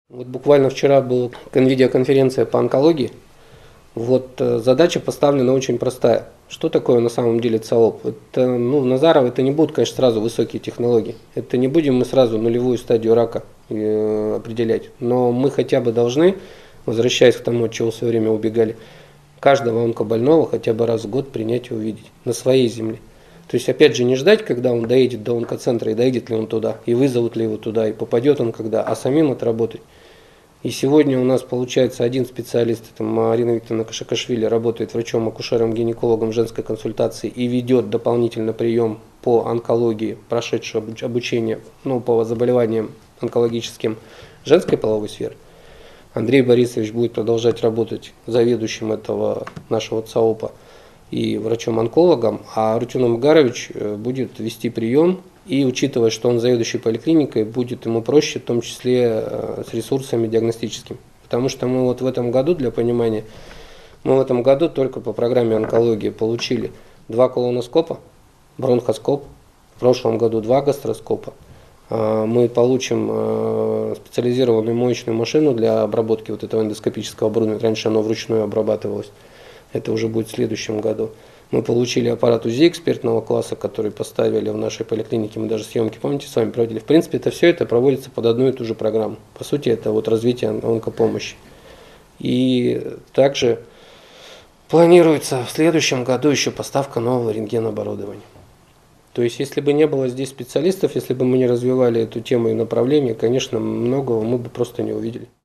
Вот буквально вчера была видеоконференция по онкологии. Задача поставлена очень простая. Что такое на самом деле ЦАОП? В Назарово это не будут, конечно, сразу высокие технологии. Это не будем мы сразу нулевую стадию рака определять. Но мы хотя бы должны, возвращаясь к тому, от чего в свое время убегали, каждого онкобольного хотя бы раз в год принять и увидеть на своей земле. То есть, опять же, не ждать, когда он доедет до онкоцентра, и доедет ли он туда, и вызовут ли его туда, и попадет он когда, а самим отработать. И сегодня у нас получается один специалист, это Марина Викторовна Кашакашвили, работает врачом-акушером-гинекологом женской консультации и ведет дополнительно прием по онкологии, прошедший обучение по заболеваниям онкологическим женской половой сферы. Андрей Борисович будет продолжать работать заведующим этого нашего ЦАОПа и врачом-онкологом, а Рутюн Амгарович будет вести прием, и учитывая, что он заведующий поликлиникой, будет ему проще, в том числе с ресурсами диагностическими. Потому что мы в этом году, для понимания, мы в этом году только по программе онкологии получили 2 колоноскопа, бронхоскоп, в прошлом году 2 гастроскопа. Мы получим специализированную моечную машину для обработки этого эндоскопического оборудования. Раньше оно вручную обрабатывалось. Это уже будет в следующем году. Мы получили аппарат УЗИ экспертного класса, который поставили в нашей поликлинике. Мы даже съемки, помните, с вами проводили. В принципе, все это проводится под одну и ту же программу. По сути, это развитие онкопомощи. И также планируется в следующем году еще поставка нового рентгеноборудования. То есть, если бы не было здесь специалистов, если бы мы не развивали эту тему и направление, конечно, многого мы бы просто не увидели.